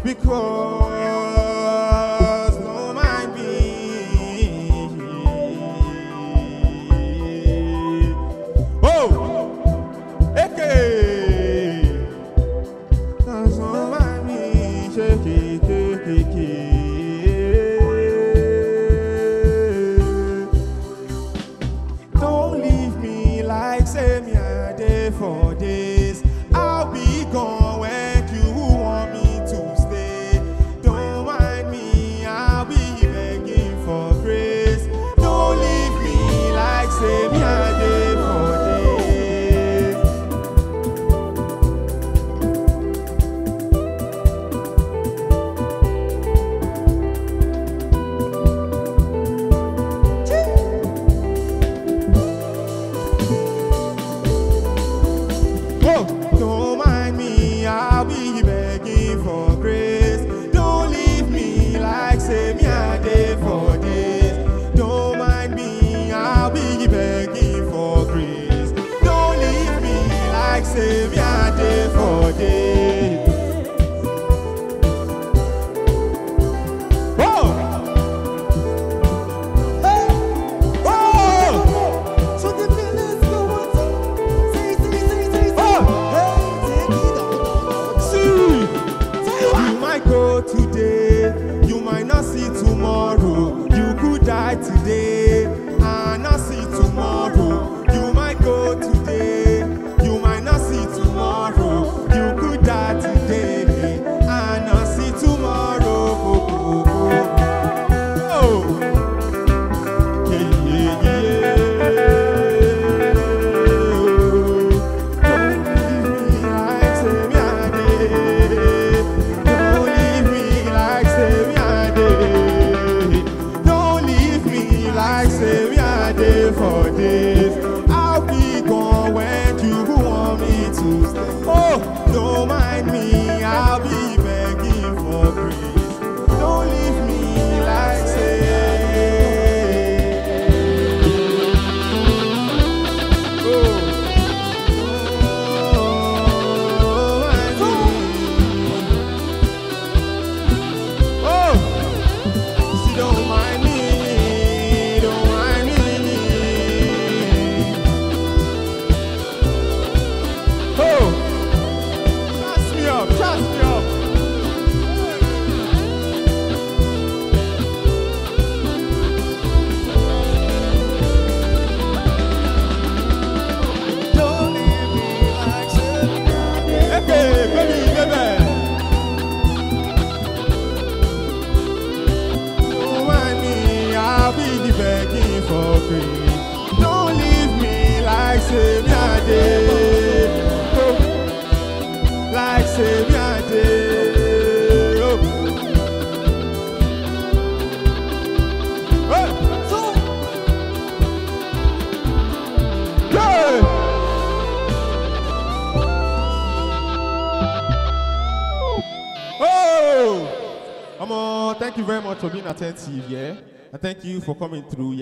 because don't mind me. Oh, okay. Don't mind me. Shake it, shake it. Don't leave me like say me a day for days. I'll be gone when you want me to stay. Don't mind me, I'll be begging for grace. Don't leave me like say me a day for days. Oh, don't mind me, I'll be begging for grace. Don't leave me like say me a day for days. Don't mind me, I'll be begging for grace. Don't leave me like say me a day for days. Oh! Hey! Oh! So the feelings go on. You might go today, you might not see tomorrow. You could die today and not see tomorrow. You might go today, you might not see tomorrow. You could die today and not see tomorrow. Oh, yeah, yeah, yeah. For days, I'll be gone when you want me to stay. Oh, don't mind me, I'll be begging for grace. Don't leave me like say. Oh, oh, see, don't mind me. Begging for grace. Don't leave me like say me a day. Oh, like say me a day. Oh. Oh. So. Yeah. Oh, thank you very much for being attentive, yeah? And thank you for coming through.